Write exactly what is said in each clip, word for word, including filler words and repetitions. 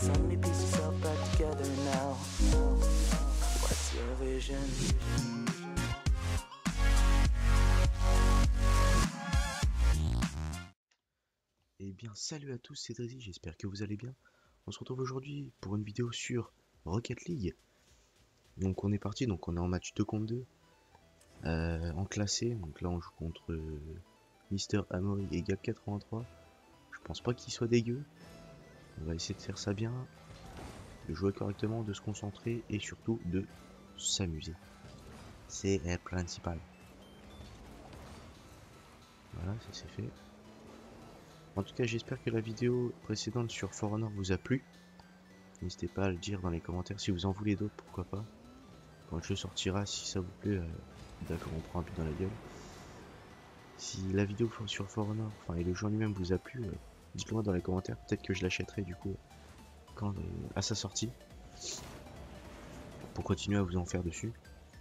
So many pieces all back together now. What's your vision? Eh bien salut à tous, c'est Drizzy, j'espère que vous allez bien. On se retrouve aujourd'hui pour une vidéo sur Rocket League. Donc on est parti, donc on est en match deux contre deux. Euh, en classé, donc là on joue contre euh, Mister Amory et Gab quatre-vingt-trois. Je pense pas qu'il soit dégueu. On va essayer de faire ça bien, de jouer correctement, de se concentrer et surtout de s'amuser. C'est le principal. Voilà, ça c'est fait. En tout cas, j'espère que la vidéo précédente sur For Honor vous a plu. N'hésitez pas à le dire dans les commentaires si vous en voulez d'autres, pourquoi pas. Quand le jeu sortira, si ça vous plaît, euh, d'accord, on prend un but dans la gueule. Si la vidéo sur For Honor, enfin et le jeu en lui-même vous a plu, euh, dites-le moi dans les commentaires. Peut-être que je l'achèterai du coup quand, euh, à sa sortie, pour continuer à vous en faire dessus.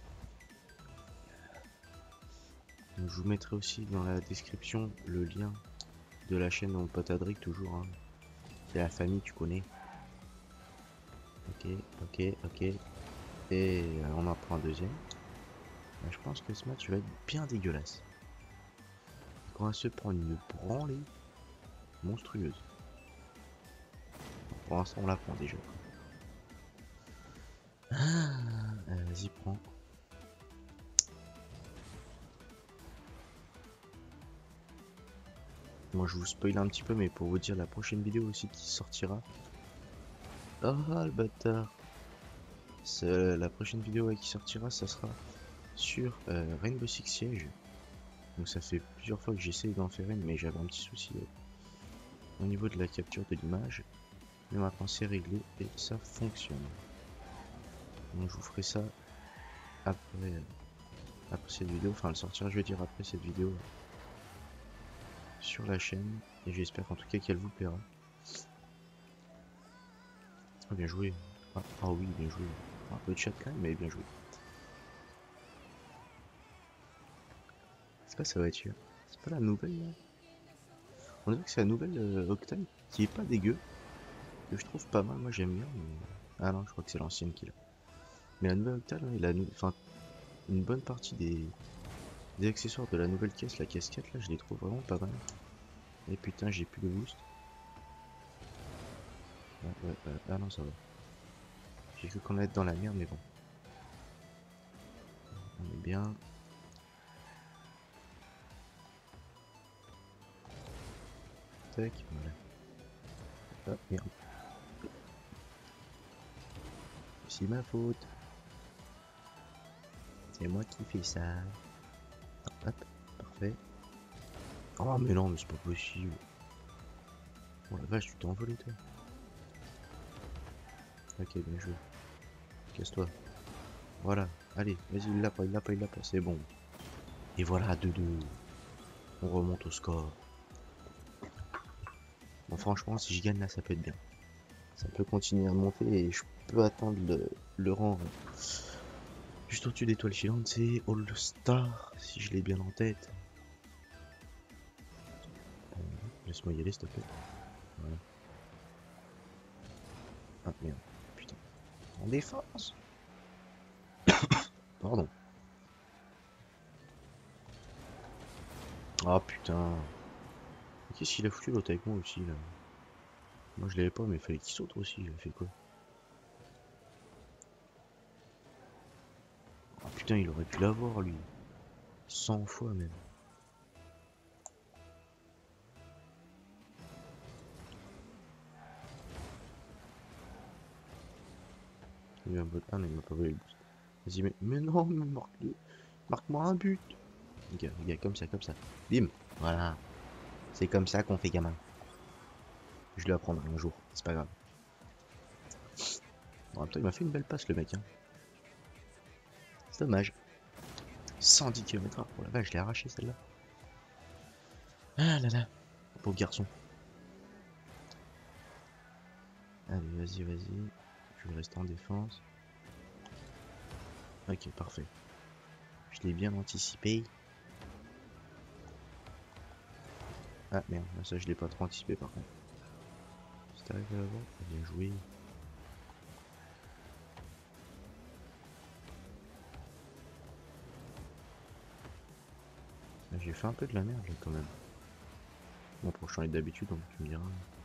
Donc, je vous mettrai aussi dans la description le lien de la chaîne de mon pote Adric, toujours. Hein. C'est la famille, tu connais. Ok, ok, ok. Et euh, on en prend un deuxième. Là, je pense que ce match va être bien dégueulasse. On va se prendre une branlée monstrueuse. Pour l'instant, on la prend déjà. Ah, euh, vas-y, prends. Moi, je vous spoil un petit peu, mais pour vous dire la prochaine vidéo aussi qui sortira. Oh, le bâtard. La prochaine vidéo ouais, qui sortira, ça sera sur euh, Rainbow Six Siege. Donc ça fait plusieurs fois que j'essaye d'en faire une, mais j'avais un petit souci euh, au niveau de la capture de l'image. Mais maintenant c'est réglé et ça fonctionne. Donc je vous ferai ça après, euh, après cette vidéo, enfin elle sortira je veux dire après cette vidéo euh, sur la chaîne. Et j'espère en tout cas qu'elle vous plaira. Ah, bien joué. Ah, ah oui, bien joué. Un peu de chat quand même, mais bien joué. C'est pas sa voiture. C'est pas la nouvelle là. On dirait que c'est la nouvelle euh, Octane qui est pas dégueu. Que je trouve pas mal, moi j'aime bien. Mais... Ah non, je crois que c'est l'ancienne qui l'a. Mais la nouvelle Octane, hein, il a enfin, une bonne partie des... des accessoires de la nouvelle caisse, la caisse quatre là, je les trouve vraiment pas mal. Et putain, j'ai plus de boost. Ouais, ouais, ouais. Ah non, ça va. J'ai cru qu'on allait être dans la merde, mais bon. On est bien. Tac, voilà. Ah, merde. C'est ma faute. C'est moi qui fais ça. Hop, parfait. Oh, mais non, mais c'est pas possible. Oh la vache, tu t'es envolé, toi. Ok, bien joué. Casse-toi. Voilà. Allez, vas-y, il l'a pas, il l'a pas, il l'a pas. C'est bon. Et voilà, deux deux. On remonte au score. Bon, franchement, si je gagne là, ça peut être bien. Ça peut continuer à monter et je peux atteindre le, le rang juste au-dessus d'étoile filante. C'est All Star, si je l'ai bien en tête. Euh, Laisse-moi y aller, s'il te plaît. Voilà. Ah merde, putain. En défense. Pardon. Ah putain. Qu'est-ce qu'il a foutu l'autre avec moi aussi là? Moi je l'avais pas, mais il fallait qu'il saute aussi. Il a fait quoi? Ah putain, il aurait pu l'avoir lui. cent fois même. Il y a eu un bot. Ah non, il m'a pas volé le boost. Vas-y, mais, mais non, mais marque-le. Marque-moi un but. Regarde, regarde, comme ça, comme ça. Bim. Voilà. C'est comme ça qu'on fait gamin. Je le apprendrai un jour, c'est pas grave. En même temps, il m'a fait une belle passe le mec. Hein. C'est dommage. cent dix kilomètres heure. Oh la vache, je l'ai arraché celle-là. Ah là là. Pauvre garçon. Allez, vas-y, vas-y. Je vais rester en défense. Ok, parfait. Je l'ai bien anticipé. Ah merde, ça je l'ai pas trop anticipé par contre. t'arrives à l'avoir. Bien joué. J'ai fait un peu de la merde là quand même. Bon, pour changer d'habitude, donc tu me diras.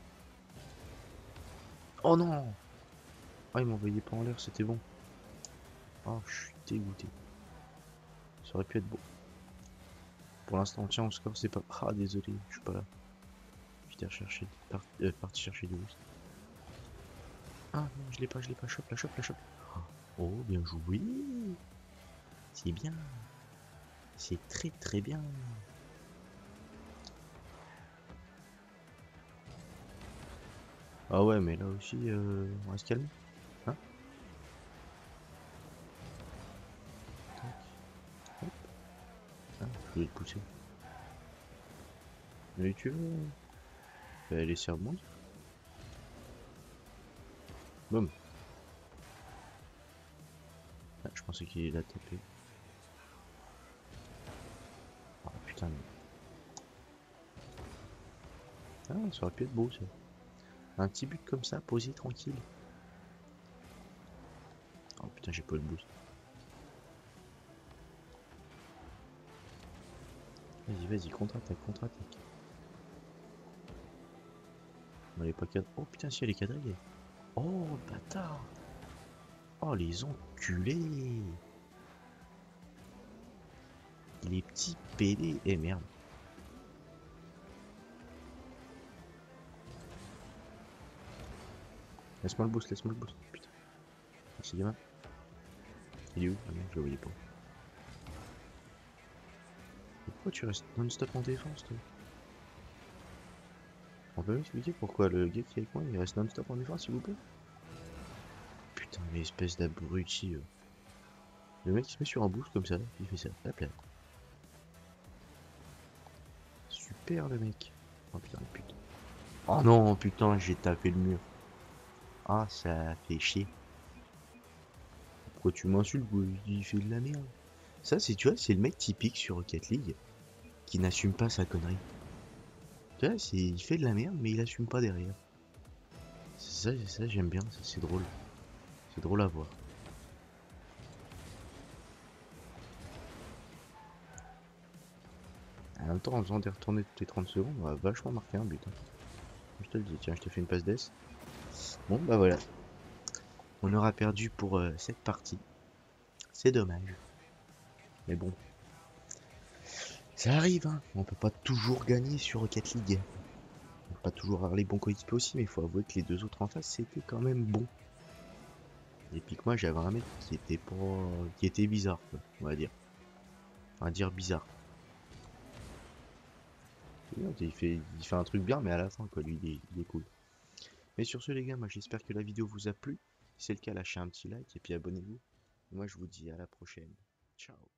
Oh non! Ah, il m'envoyait pas en l'air, c'était bon. Oh, je suis dégoûté. Ça aurait pu être beau. Pour l'instant, on tient au score, c'est pas. Ah, désolé, je suis pas là. J'étais recherché, par... euh, parti chercher du boost. Ah non, je l'ai pas, je l'ai pas. Chope, la chope, la chope. Oh, bien joué. C'est bien. C'est très très bien. Ah ouais, mais là aussi, euh, on va se calmer. Hein? Tac. Hop. Ah, je voulais te pousser. Mais tu veux? Bah, laisser rebondir. Boum. Ah, je pensais qu'il l'a tapé. Oh putain. Ah, ça aurait pu être beau ça. Un petit but comme ça, posé tranquille. Oh putain, j'ai pas le boost. Vas-y, vas-y, contre-attaque, contre-attaque. On elle est pas cadrée. Oh putain, si elle est quadrillée. Oh, bâtard. Oh, les enculés. Les petits pédés. Eh merde. Laisse-moi le boost, laisse-moi le boost. Putain. Merci, gamin. Il est où? Ah non, je le voyais pas. Pourquoi tu restes non-stop en défense, toi? On peut m'expliquer pourquoi le gars qui est avec moi, il reste non-stop en défense, s'il vous plaît? Putain, mais espèce d'abruti. euh. Le mec, il se met sur un boost comme ça, il fait ça. Hop là. Super, le mec. Oh putain, putain. Oh non, putain, j'ai tapé le mur. Ah, ça fait chier. Pourquoi tu m'insultes? Il fait de la merde. Ça, c'est, tu vois, c'est le mec typique sur Rocket League qui n'assume pas sa connerie. Tu vois, c'est, il fait de la merde, mais il assume pas derrière. C'est ça, c'est ça, j'aime bien, ça, c'est drôle. C'est drôle à voir. En même temps, en faisant des retournées toutes les trente secondes, on va vachement marquer un but. Hein. Je te le dis, tiens, je te fais une passe d'ess. Bon, bah voilà. On aura perdu pour euh, cette partie. C'est dommage. Mais bon. Ça arrive, hein. On peut pas toujours gagner sur Rocket League. On peut pas toujours avoir les bons coéquipiers aussi, mais il faut avouer que les deux autres en face, c'était quand même bon. Et puis que moi, j'avais un mec qui était pas... qui était bizarre, quoi, on va dire. On va dire bizarre. Il fait, il fait un truc bien, mais à la fin, quoi, lui, il est, il est cool. Mais sur ce, les gars, moi, j'espère que la vidéo vous a plu. Si c'est le cas, lâchez un petit like et puis abonnez-vous. Moi, je vous dis à la prochaine. Ciao.